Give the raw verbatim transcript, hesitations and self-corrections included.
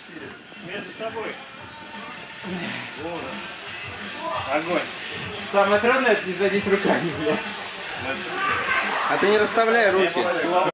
Между собой. Огонь. Самое трудное это не задеть руками, блядь. А ты не расставляй руки.